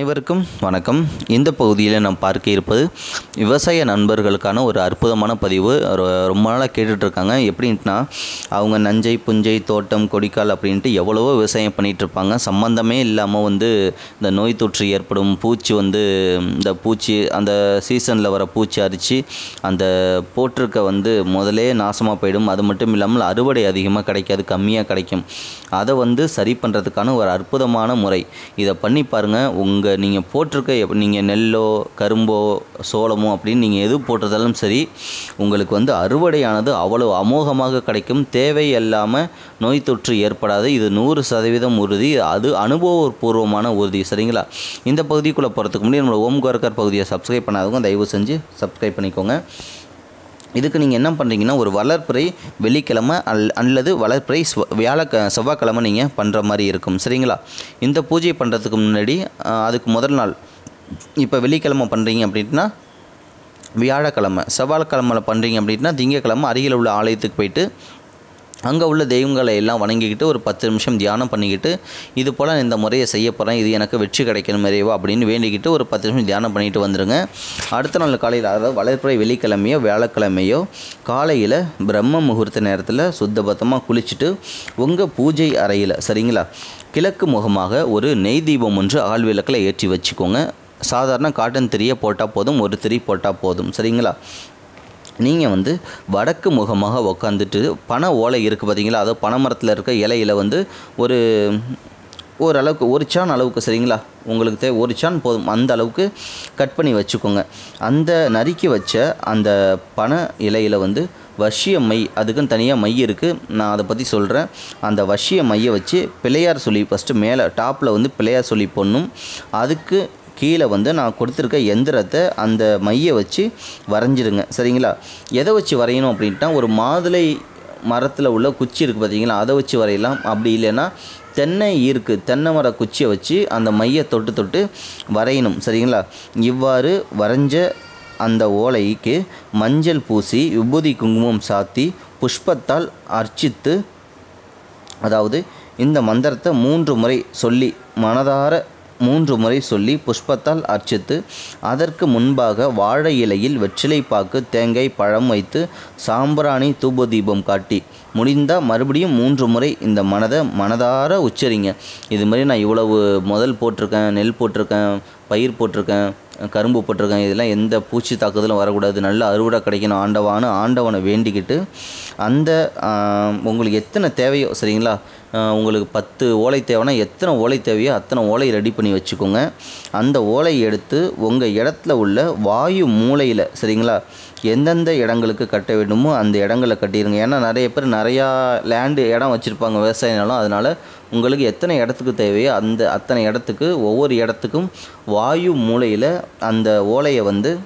அனைவருக்கும் வணக்கம். இந்த பகுதியில் நாம் பார்க்க இருப்பது விவசாய நண்பர்களுக்கான ஒரு அற்புதமான பதிவு. ரொம்ப நாளாக கேட்டுட்ருக்காங்க. எப்படின்ட்டுனா அவங்க நஞ்சை புஞ்சை தோட்டம் கொடிக்கால் அப்படின்ட்டு எவ்வளவோ விவசாயம் பண்ணிகிட்ருப்பாங்க. சம்மந்தமே இல்லாமல் இந்த நோய் தொற்று ஏற்படும் பூச்சி இந்த பூச்சி அந்த சீசனில் வர பூச்சி அரித்து அந்த போட்டிருக்க முதலே நாசமாக போயிடும். அது மட்டும் இல்லாமல் அறுவடை அதிகமாக கிடைக்காது, கம்மியாக கிடைக்கும். அதை சரி பண்ணுறதுக்கான ஒரு அற்புதமான முறை. இதை பண்ணி பாருங்கள். நீங்கள் போட்டிருக்க நீங்கள் நெல்லோ கரும்போ சோளமோ அப்படின்னு நீங்கள் எது போட்டிருந்தாலும் சரி, உங்களுக்கு அறுவடையானது அவ்வளவு அமோகமாக கிடைக்கும். தேவையில்லாமல் நோய் தொற்று ஏற்படாது. இது 100% உறுதி. அது அனுபவபூர்வமான உறுதி. சரிங்களா? இந்த பகுதிக்குள்ளே போகிறதுக்கு முன்னாடி நம்மளோட ஓம்கோரக்கர் பகுதியை சப்ஸ்கிரைப் பண்ணாதவங்க தயவு செஞ்சு சப்ஸ்கிரைப் பண்ணிக்கோங்க. இதுக்கு நீங்கள் என்ன பண்ணுறீங்கன்னா, ஒரு வளர்ப்புறை வெள்ளிக்கிழமை அல்லது வளர்ப்புறை செவ்வாய்க்கிழமை நீங்கள் பண்ணுற மாதிரி இருக்கும். சரிங்களா? இந்த பூஜை பண்ணுறதுக்கு முன்னாடி அதுக்கு முதல் நாள், இப்போ வெள்ளிக்கிழமை பண்ணுறீங்க அப்படின்னா வியாழக்கிழமை, செவ்வாய்க்கிழமை பண்ணுறீங்க அப்படின்னா திங்கக்கிழமை அருகில் உள்ள ஆலயத்துக்கு போயிட்டு அங்கே உள்ள தெய்வங்களை எல்லாம் வணங்கிக்கிட்டு ஒரு 10 நிமிஷம் தியானம் பண்ணிக்கிட்டு, இது போல் இந்த முறையை செய்ய போகிறேன், இது எனக்கு வெற்றி கிடைக்கணும் நிறைவா அப்படின்னு வேண்டிக்கிட்டு ஒரு 10 நிமிஷம் தியானம் பண்ணிட்டு வந்துடுங்க. அடுத்த நாள் காலையில், அதாவது வளர்ப்புறை வெள்ளிக்கிழமையோ வியாழக்கிழமையோ காலையில் பிரம்ம முகூர்த்த நேரத்தில் சுத்தபத்தமாக குளிச்சுட்டு உங்கள் பூஜை அறையில், சரிங்களா, கிழக்கு முகமாக ஒரு நெய் தீபம் ஒன்று ஆள் விளக்கில் ஏற்றி வச்சுக்கோங்க. சாதாரண காட்டன் திரியை போட்டால் போதும், ஒரு திரி போட்டால் போதும். சரிங்களா? நீங்கள் வடக்கு முகமாக உக்காந்துட்டு பனை ஓலை இருக்குது பார்த்தீங்களா, அது பனை மரத்தில் இருக்க இலையில் ஒரு ஓரளவுக்கு ஒரு சான் அளவுக்கு, சரிங்களா, உங்களுக்கு தேவை ஒரு சான் போதும், அந்த அளவுக்கு கட் பண்ணி வச்சுக்கோங்க. அந்த நறுக்கி வச்ச அந்த பனை இலையில் வசிய மை, அதுக்குன்னு தனியாக மை இருக்குது, நான் அதை பற்றி சொல்கிறேன். அந்த வசிய மையை வச்சு பிள்ளையார் சொல்லி ஃபஸ்ட்டு மேலே டாப்பில் பிள்ளையார் சொல்லி போடணும். அதுக்கு கீழே நான் கொடுத்துருக்க எந்திரத்தை அந்த மையை வச்சு வரைஞ்சிருங்க. சரிங்களா? எதை வச்சு வரையணும் அப்படின்ட்டா, ஒரு மாதுளை மரத்தில் உள்ள குச்சி இருக்குது பார்த்தீங்களா, அதை வச்சு வரையலாம். அப்படி இல்லைன்னா தென்னை மர குச்சியை வச்சு அந்த மையை தொட்டு தொட்டு வரையணும். சரிங்களா? இவ்வாறு வரைஞ்ச அந்த ஓலைக்கு மஞ்சள் பூசி விபூதி குங்குமம் சாத்தி புஷ்பத்தால் அர்ச்சித்து, அதாவது இந்த மந்திரத்தை 3 முறை சொல்லி, மனதார 3 முறை சொல்லி புஷ்பத்தால் அர்ச்சித்து, அதற்கு முன்பாக வாழை இலையில் வெற்றிலை பாக்கு தேங்காய் பழம் வைத்து சாம்பிராணி தூப தீபம் காட்டி முடிந்தால் மறுபடியும் 3 முறை இந்த மனதார உச்சரிங்க. இது மாதிரி நான் இவ்வளவு முதல் போட்டிருக்கேன், நெல் போட்டிருக்கேன், பயிர் போட்டிருக்கேன், கரும்பு போட்டிருக்கேன், இதெல்லாம் எந்த பூச்சி தாக்குதலும் வரக்கூடாது, நல்ல அறுவடை கிடைக்கணும் ஆண்டவனை வேண்டிக்கிட்டு, அந்த உங்களுக்கு எத்தனை தேவையோ, சரிங்களா, உங்களுக்கு 10 ஓலை தேவைன்னா எத்தனை ஓலை தேவையோ அத்தனை ஓலை ரெடி பண்ணி வச்சுக்கோங்க. அந்த ஓலை எடுத்து உங்கள் இடத்துல உள்ள வாயு மூலையில், சரிங்களா, எந்தெந்த இடங்களுக்கு கட்ட வேண்டுமோ அந்த இடங்களை கட்டிடுங்க. ஏன்னா நிறைய பேர் நிறையா இடம் வச்சுருப்பாங்க, விவசாய நிலம். அதனால் உங்களுக்கு எத்தனை இடத்துக்கு தேவையோ அத்தனை இடத்துக்கு, ஒவ்வொரு இடத்துக்கும் வாயு மூலையில் அந்த ஓலையை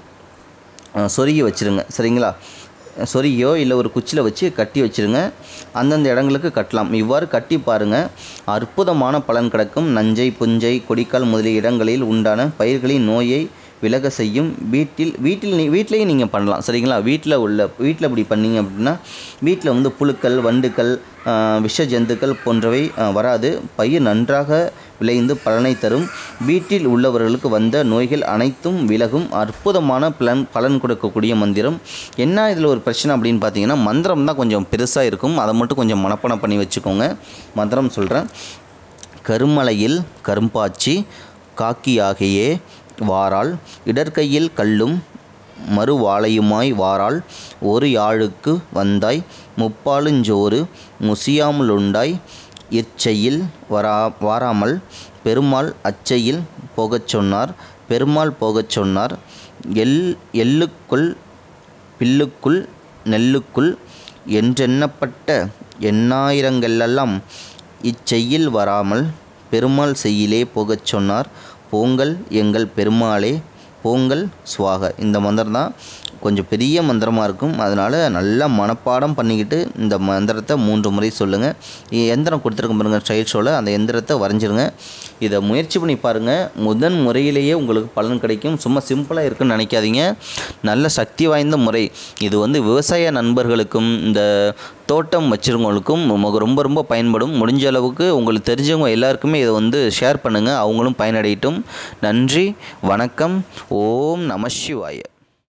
சொருகி வச்சுருங்க. சரிங்களா? சொருகியோ இல்லை ஒரு குச்சியில் வச்சு கட்டி வச்சுருங்க. அந்தந்த இடங்களுக்கு கட்டலாம். இவ்வாறு கட்டி பாருங்கள், அற்புதமான பலன் கிடைக்கும். நஞ்சை புஞ்சை கொடிக்கால் முதலிய இடங்களில் உண்டான பயிர்களின் நோயை விலக செய்யும். வீட்டிலையும் நீங்கள் பண்ணலாம். சரிங்களா? வீட்டில் இப்படி பண்ணிங்க அப்படின்னா வீட்டில் புழுக்கள் வண்டுக்கள் விஷ ஜந்துக்கள் போன்றவை வராது. பயிர் நன்றாக விளைந்து பலனை தரும். வீட்டில் உள்ளவர்களுக்கு வந்த நோய்கள் அனைத்தும் விலகும். அற்புதமான பலன் கொடுக்கக்கூடிய மந்திரம். என்ன இதில் ஒரு பிரச்சனை அப்படின்னு பார்த்தீங்கன்னா, மந்திரம் தான் கொஞ்சம் பெருசாக இருக்கும். அதை மட்டும் கொஞ்சம் மனப்பாடம் பண்ணி வச்சுக்கோங்க. மந்திரம் சொல்கிறேன். கருமலையில் கரும்பாச்சி காக்கியாகியே வாராள், இடர்கையில் கல்லும் மறுவாளையுமாய் வாராள், ஒரு யாழுக்கு வந்தாய் முப்பாலுஞ்சோறு முசியாமலுண்டாய், இச்செய்யில் வாராமல் பெருமாள் அச்செய்யில் போகச் சொன்னார். பெருமாள் போகச் சொன்னார். எள்ளுக்குள் பில்லுக்குள் நெல்லுக்குள் என்றெண்ணப்பட்ட எண்ணாயிரங்களெல்லாம் இச்செய்யில் வராமல் பெருமாள் செய்யிலே போகச் சொன்னார். போங்கள் எங்கள் பெருமாளே போங்கள் சுவாக. இந்த மந்திரம் தான் கொஞ்சம் பெரிய மந்திரமாக இருக்கும். அதனால் நல்லா மனப்பாடம் பண்ணிக்கிட்டு இந்த மந்திரத்தை 3 முறை சொல்லுங்கள். எந்திரம் கொடுத்துருக்க பாருங்கள் ஸ்டைல் ஷோவில், அந்த எந்திரத்தை வரைஞ்சிருங்க. இதை முயற்சி பண்ணி பாருங்கள். முதன் முறையிலேயே உங்களுக்கு பலன் கிடைக்கும். சும்மா சிம்பிளாக இருக்குன்னு நினைக்காதீங்க. நல்ல சக்தி வாய்ந்த முறை இது. விவசாய நண்பர்களுக்கும் இந்த தோட்டம் வச்சுருவங்களுக்கும் ரொம்ப ரொம்ப பயன்படும். முடிஞ்ச அளவுக்கு உங்களுக்கு தெரிஞ்சவங்க எல்லாருக்குமே இதை ஷேர் பண்ணுங்கள். அவங்களும் பயனடையட்டும். நன்றி, வணக்கம். ஓம் நம சிவாய.